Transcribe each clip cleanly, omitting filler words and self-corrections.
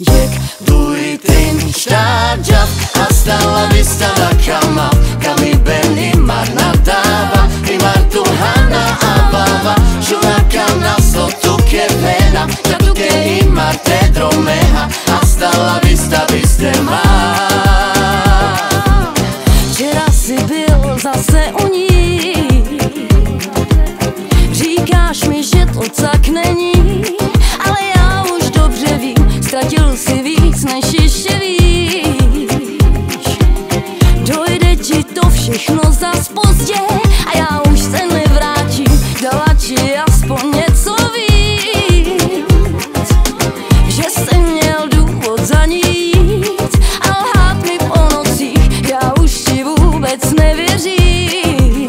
Jek dui trin stadjaf, hasta la vista la cama. Kami beni marna dava, imar Tuhana avava. Shulakana sotu que pena, ya tu que imar te dromeha. Hasta la vista bistrema. Včera si byl zase u ní, říkáš mi, že to tak není, ale já už dobře vím, ztratil si víc, než ještě víš. Dojde ti to všechno zas pozdě a já už se nevrátím, dala ti aspoň něco víc. Že jsi měl důvod za ní jít a lhát mi po nocích, já už ti vůbec nevěřím.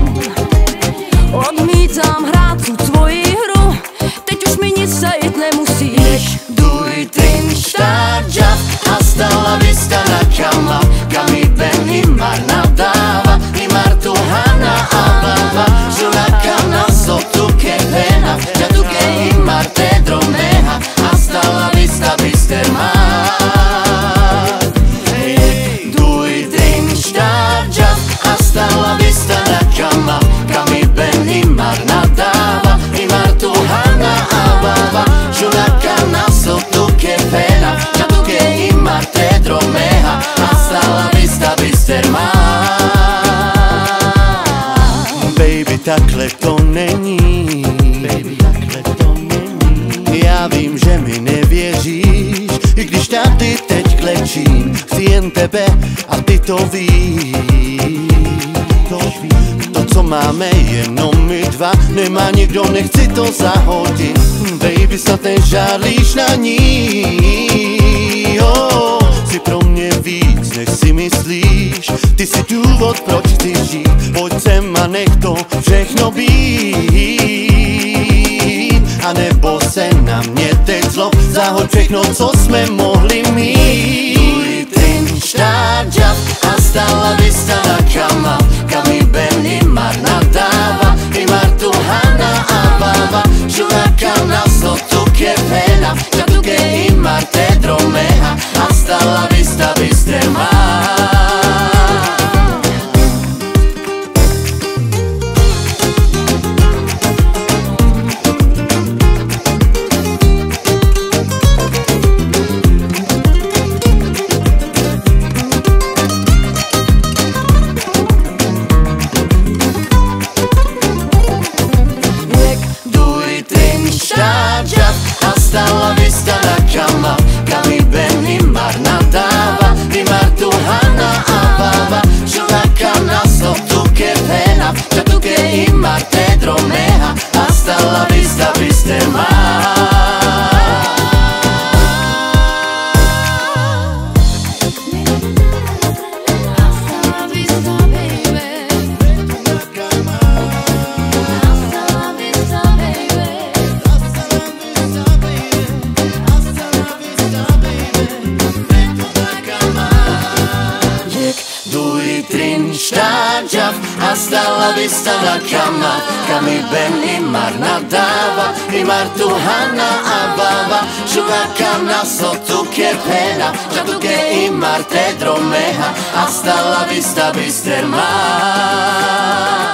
Odmítám hrát tu tvoji hru, teď už mi nic zajít nemusíš. Dui trin stadjaf, hasta la vista la cama. Kami beni marna dava, imar Tuhana avava. Shulakana sotu que pena, ya tu que imar te dromeha. Hasta la vista bistrema. Dui trin stadjaf, hasta la vista la cama. Kami beni marna dava, imar Tuhana avava. Shulakana sotu que pena, ya tu que imar te dromeha. Hasta la vista bistrema. Baby, takhle to není. Baby, takhle to není. Já vím, že mi nevěříš, i když tady teď klečím. Chci jen tebe a ty to víš. To, co máme, jenom my dva, nemá nikdo, nechci to zahodit. Baby, snad nežárlíš na ní. Jsi pro mě víc, než si myslíš. Ty jsi důvod, proč chci žít. Pojď sem a nech to všechno být. A nebo se na mě teď zlob, zahoď všechno, co jsme mohli mít. Dui trin stadjaf, hasta la vista la cama. Kami beni marna dava, imar Tuhana avava. Shulakana sotu que pena, ya tu que imar te dromeha. Hasta la vista bistrema. Hasta la vista la cama. Kami beni marna dava, imar Tuhana avava. Shulakana sotu que pena, ya tu que imar te dromeha. Hasta la vista bistrema. Dui trin stadjaf, hasta la vista la cama. Kami beni marna dava, imar Tuhana avava. Shulakana sotu que pena, ya tu que imar te dromeha. Hasta la vista bistrema.